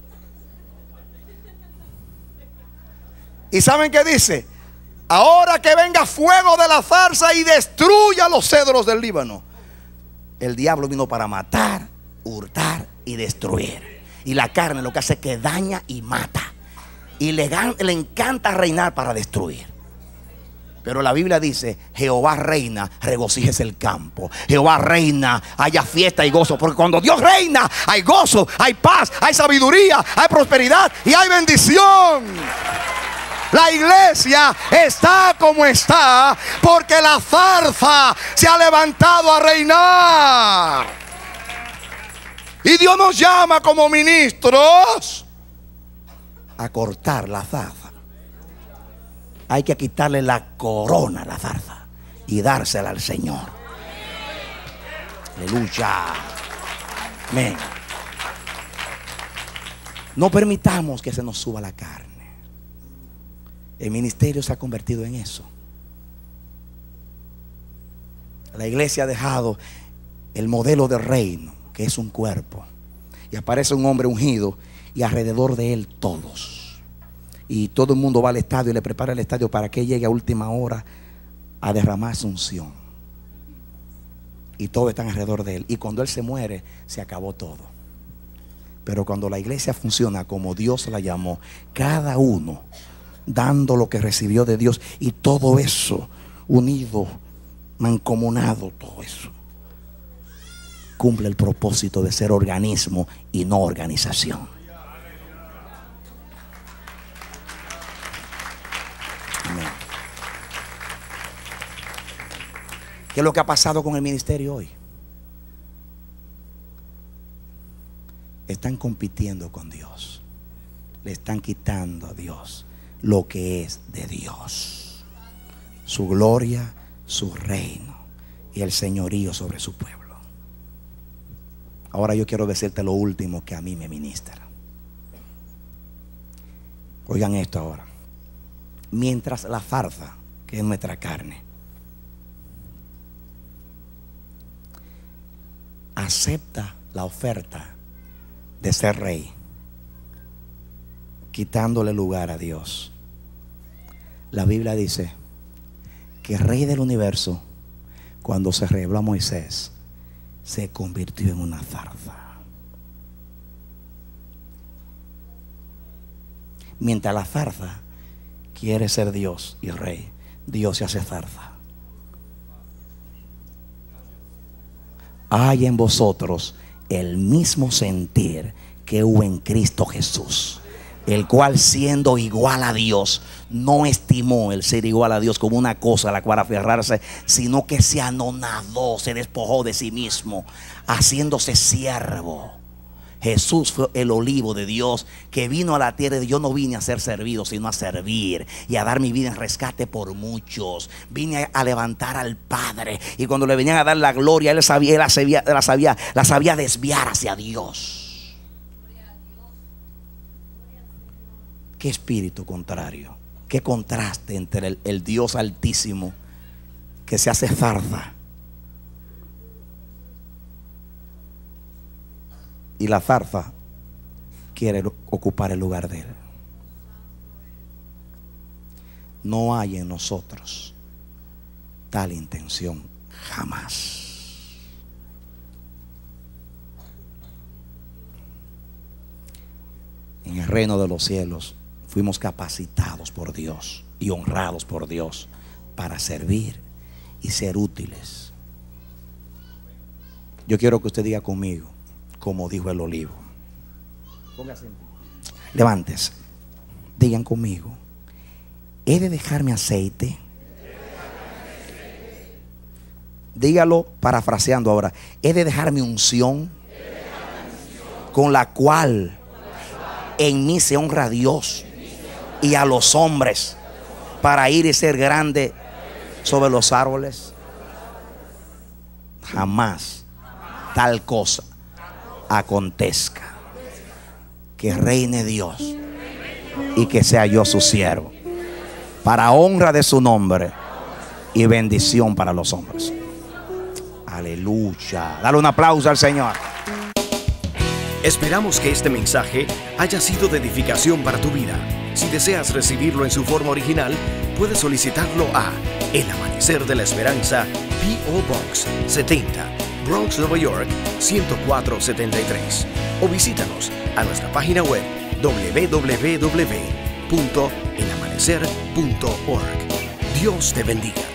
Speaker 2: ¿Y saben qué dice? Ahora que venga fuego de la zarza y destruya los cedros del Líbano. El diablo vino para matar, hurtar y destruir. Y la carne lo que hace es que daña y mata. Y le, le encanta reinar para destruir. Pero la Biblia dice, Jehová reina, regocíjese el campo. Jehová reina, haya fiesta y gozo. Porque cuando Dios reina, hay gozo, hay paz, hay sabiduría, hay prosperidad y hay bendición. La iglesia está como está porque la zarza se ha levantado a reinar. Y Dios nos llama como ministros a cortar la zarza. Hay que quitarle la corona a la zarza y dársela al Señor. Aleluya. Amén. No permitamos que se nos suba la carne. El ministerio se ha convertido en eso. La iglesia ha dejado el modelo de reino, que es un cuerpo, y aparece un hombre ungido y alrededor de él todos, y todo el mundo va al estadio y le prepara el estadio para que llegue a última hora a derramar su unción, y todos están alrededor de él. Y cuando él se muere, se acabó todo. Pero cuando la iglesia funciona como Dios la llamó, cada uno dando lo que recibió de Dios, y todo eso unido, mancomunado, todo eso cumple el propósito de ser organismo y no organización. Amén. ¿Qué es lo que ha pasado con el ministerio hoy? Están compitiendo con Dios. Le están quitando a Dios lo que es de Dios, su gloria, su reino y el señorío sobre su pueblo. Ahora yo quiero decirte lo último que a mí me ministra. Oigan esto ahora. Mientras la zarza, que es nuestra carne, acepta la oferta de ser rey, quitándole lugar a Dios, la Biblia dice que el rey del universo, cuando se reveló a Moisés, se convirtió en una zarza. Mientras la zarza quiere ser Dios y rey, Dios se hace zarza. Hay en vosotros el mismo sentir que hubo en Cristo Jesús, el cual, siendo igual a Dios, no estimó el ser igual a Dios como una cosa a la cual aferrarse, sino que se anonadó, se despojó de sí mismo, haciéndose siervo Jesús fue el olivo de Dios que vino a la tierra. Y yo no vine a ser servido, sino a servir y a dar mi vida en rescate por muchos. Vine a levantar al Padre, y cuando le venían a dar la gloria, él sabía, él la sabía, la sabía, la sabía desviar hacia Dios. Qué espíritu contrario, qué contraste entre el, el Dios altísimo que se hace zarza y la zarza quiere ocupar el lugar de él. No hay en nosotros tal intención jamás. En el reino de los cielos fuimos capacitados por Dios y honrados por Dios para servir y ser útiles. Yo quiero que usted diga conmigo, como dijo el olivo. Póngase en pie. Levántese. Digan conmigo: he de dejarme aceite. Dígalo parafraseando ahora: he de dejarme unción, con la cual en mí se honra a Dios y a los hombres, para ir y ser grande sobre los árboles. Jamás tal cosa acontezca. Que reine Dios y que sea yo su siervo, para honra de su nombre y bendición para los hombres. Aleluya. Dale un aplauso al Señor.
Speaker 1: Esperamos que este mensaje haya sido de edificación para tu vida. Si deseas recibirlo en su forma original, puedes solicitarlo a El Amanecer de la Esperanza, P O Box setenta, Bronx, Nueva York ciento cuatro setenta y tres, o visítanos a nuestra página web doble u doble u doble u punto el amanecer punto org. Dios te bendiga.